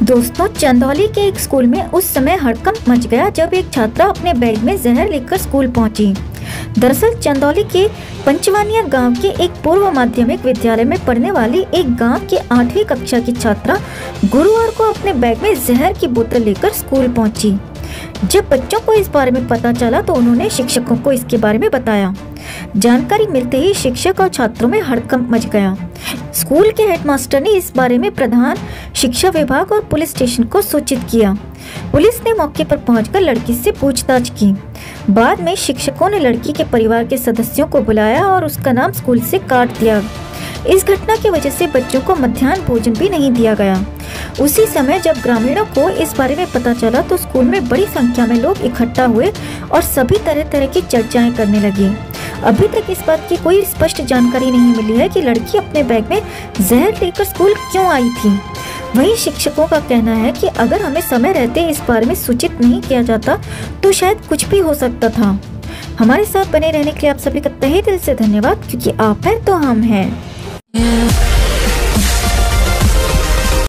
दोस्तों, चंदौली के एक स्कूल में उस समय हड़कंप मच गया जब एक छात्रा अपने बैग में जहर लेकर स्कूल पहुंची। दरअसल चंदौली के पंचवानिया गांव के एक पूर्व माध्यमिक विद्यालय में पढ़ने वाली एक गांव के 8वीं कक्षा की छात्रा गुरुवार को अपने बैग में जहर की बोतल लेकर स्कूल पहुंची। जब बच्चों को इस बारे में पता चला तो उन्होंने शिक्षकों को इसके बारे में बताया। जानकारी मिलते ही शिक्षक और छात्रों में हड़कंप मच गया। स्कूल के हेडमास्टर ने इस बारे में प्रधान शिक्षा विभाग और पुलिस स्टेशन को सूचित किया। पुलिस ने मौके पर पहुंचकर लड़की से पूछताछ की। बाद में शिक्षकों ने लड़की के परिवार के सदस्यों को बुलाया और उसका नाम स्कूल से काट दिया। इस घटना की वजह से बच्चों को मध्याह्न भोजन भी नहीं दिया गया। उसी समय जब ग्रामीणों को इस बारे में पता चला तो स्कूल में बड़ी संख्या में लोग इकट्ठा हुए और सभी तरह तरह की चर्चाएं करने लगी। अभी तक इस बात की कोई स्पष्ट जानकारी नहीं मिली है कि लड़की अपने बैग में जहर लेकर स्कूल क्यों आई थी। वहीं शिक्षकों का कहना है कि अगर हमें समय रहते इस बारे में सूचित नहीं किया जाता तो शायद कुछ भी हो सकता था। हमारे साथ बने रहने के लिए आप सभी का तहे दिल से धन्यवाद, क्योंकि आप हैं तो हम हैं।